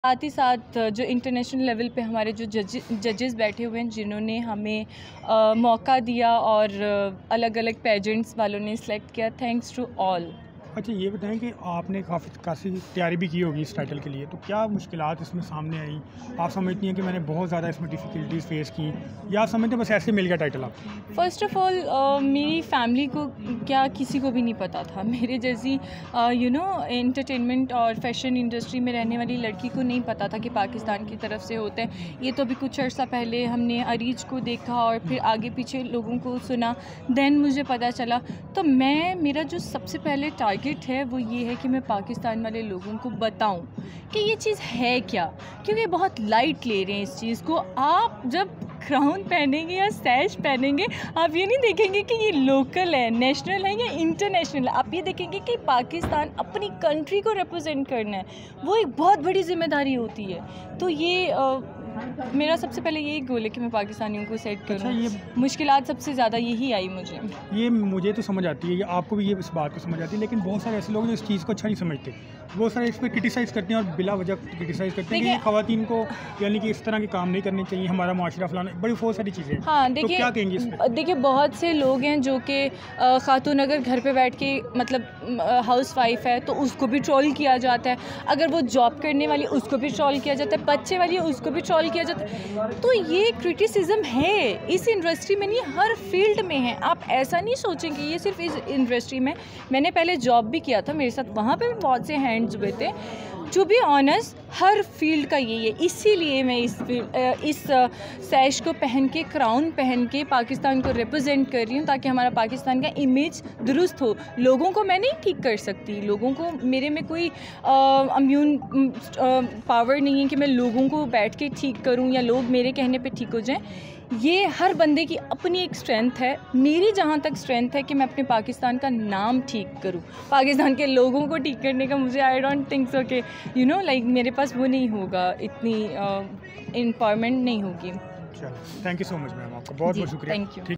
साथ ही साथ जो इंटरनेशनल लेवल पे हमारे जो जजेस बैठे हुए हैं, जिन्होंने हमें मौका दिया और अलग अलग पेजेंट्स वालों ने सिलेक्ट किया, थैंक्स टू ऑल। अच्छा, ये बताएं कि आपने काफ़ी तैयारी भी की होगी इस टाइटल के लिए, तो क्या मुश्किलात इसमें सामने आई? आप समझती हैं कि मैंने बहुत ज़्यादा इसमें डिफ़िकल्टीज़ फेस की, या आप समझते हैं बस ऐसे मिल गया टाइटल आपको? फ़र्स्ट ऑफ़ ऑल मेरी फैमिली को क्या किसी को भी नहीं पता था। मेरे जैसी एंटरटेनमेंट और फैशन इंडस्ट्री में रहने वाली लड़की को नहीं पता था कि पाकिस्तान की तरफ से होते हैं। ये तो अभी कुछ अर्सा पहले हमने अरीज को देखा और फिर आगे पीछे लोगों को सुना, देन मुझे पता चला। तो मेरा जो सबसे पहले टारगेट है वो ये है कि मैं पाकिस्तान वाले लोगों को बताऊं कि ये चीज़ है क्या, क्योंकि बहुत लाइट ले रहे हैं इस चीज़ को। आप जब क्राउन पहनेंगे या सैश पहनेंगे, आप ये नहीं देखेंगे कि ये लोकल है, नेशनल है या इंटरनेशनल है। आप ये देखेंगे कि पाकिस्तान अपनी कंट्री को रिप्रेजेंट करना है, वो एक बहुत बड़ी जिम्मेदारी होती है। तो ये मेरा सबसे पहले यही गोल है कि मैं पाकिस्तानियों को सेट करूं। अच्छा, ये मुश्किलात सबसे ज़्यादा यही आई मुझे। ये मुझे तो समझ आती है, ये आपको भी ये इस बात को समझ आती है, लेकिन बहुत सारे ऐसे लोग जो इस चीज़ को अच्छा नहीं समझते, बहुत सारे इस पर क्रिटिसाइज़ करते हैं और बिला वजह क्रिटिसाइज़ करते हैं कि ख़वातीन को यानी कि इस तरह के काम नहीं करने चाहिए, हमारा मुआशरा फलाना, बड़ी बहुत सारी चीज़ें। हाँ, तो क्या कहेंगे इस पे? देखिए बहुत से लोग हैं जो कि खातून अगर घर पे बैठ के मतलब हाउस वाइफ है तो उसको भी ट्रोल किया जाता है, अगर वो जॉब करने वाली उसको भी ट्रोल किया जाता है, बच्चे वाली उसको भी ट्रोल किया जाता है। तो ये क्रिटिसिज्म है इस इंडस्ट्री में, नहीं हर फील्ड में है। आप ऐसा नहीं सोचें कि ये सिर्फ इस इंडस्ट्री में। मैंने पहले जॉब भी किया था, मेरे साथ वहाँ पे भी बहुत से हैंड्स हुए थे। टू बी ऑनेस्ट, हर फील्ड का यही है। इसीलिए मैं इस सैश को पहन के, क्राउन पहन के पाकिस्तान को रिप्रेजेंट कर रही हूँ, ताकि हमारा पाकिस्तान का इमेज दुरुस्त हो। लोगों को मैं नहीं ठीक कर सकती, लोगों को मेरे में कोई इम्यून पावर नहीं है कि मैं लोगों को बैठ के ठीक करूँ या लोग मेरे कहने पे ठीक हो जाएं। ये हर बंदे की अपनी एक स्ट्रेंथ है। मेरी जहाँ तक स्ट्रेंथ है कि मैं अपने पाकिस्तान का नाम ठीक करूँ, पाकिस्तान के लोगों को ठीक करने का मुझे आई डोंट थिंक सो कि लाइक मेरे पास वो नहीं होगा, इतनी एम्पावरमेंट नहीं होगी। चलो, thank you so much ma'am, आपका बहुत बहुत शुक्रिया। Thank you.